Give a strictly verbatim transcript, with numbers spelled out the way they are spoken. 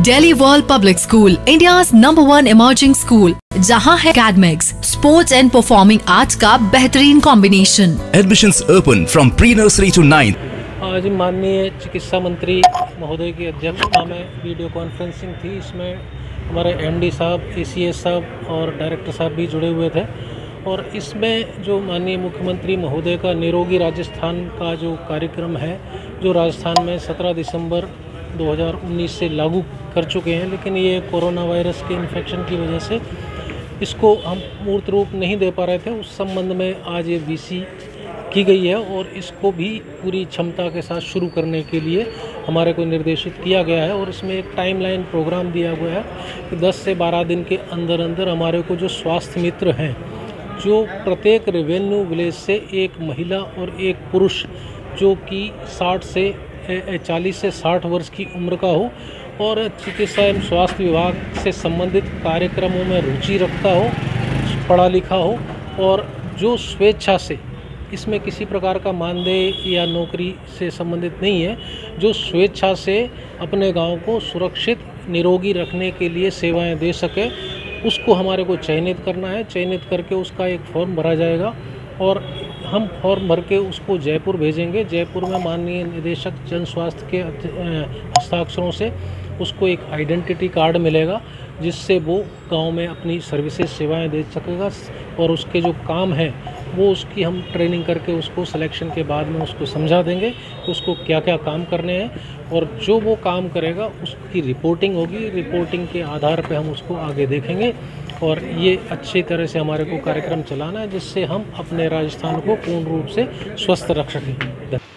Delhi world public school, India's number one emerging school, जहां है academics, sports and performing arts का बेहतरीन combination. Admissions open from pre nursery to ninth. आज माननीय चिकित्सा मंत्री महोदय की अध्यक्षता में वीडियो कॉन्फ्रेंसिंग थी। इसमें हमारे एमडी साहब, एसीएस साहब और डायरेक्टर साहब भी जुड़े हुए थे। और इसमें जो माननीय मुख्यमंत्री महोदय का निरोगी राजस्थान का जो कार्यक्रम है, जो राजस्थान में सत्रह दिसंबर दो हज़ार उन्नीस से लागू कर चुके हैं, लेकिन ये कोरोना वायरस के इन्फेक्शन की वजह से इसको हम मूर्त रूप नहीं दे पा रहे थे। उस संबंध में आज ये वीसी की गई है और इसको भी पूरी क्षमता के साथ शुरू करने के लिए हमारे को निर्देशित किया गया है। और इसमें एक टाइमलाइन प्रोग्राम दिया गया है कि दस से बारह दिन के अंदर अंदर हमारे को जो स्वास्थ्य मित्र हैं, जो प्रत्येक रेवेन्यू विलेज से एक महिला और एक पुरुष जो कि साठ से चालीस से साठ वर्ष की उम्र का हो और चिकित्सा एवं स्वास्थ्य विभाग से संबंधित कार्यक्रमों में रुचि रखता हो, पढ़ा लिखा हो और जो स्वेच्छा से, इसमें किसी प्रकार का मानदेय या नौकरी से संबंधित नहीं है, जो स्वेच्छा से अपने गांव को सुरक्षित निरोगी रखने के लिए सेवाएं दे सके, उसको हमारे को चयनित करना है। चयनित करके उसका एक फॉर्म भरा जाएगा और हम फॉर्म भर के उसको जयपुर भेजेंगे। जयपुर में माननीय निदेशक जन स्वास्थ्य के हस्ताक्षरों से उसको एक आइडेंटिटी कार्ड मिलेगा, जिससे वो गांव में अपनी सर्विसेज सेवाएं दे सकेगा। और उसके जो काम हैं वो उसकी हम ट्रेनिंग करके उसको सिलेक्शन के बाद में उसको समझा देंगे कि उसको क्या क्या काम करने हैं। और जो वो काम करेगा उसकी रिपोर्टिंग होगी। रिपोर्टिंग के आधार पे हम उसको आगे देखेंगे और ये अच्छी तरह से हमारे को कार्यक्रम चलाना है, जिससे हम अपने राजस्थान को पूर्ण रूप से स्वस्थ रख सकें।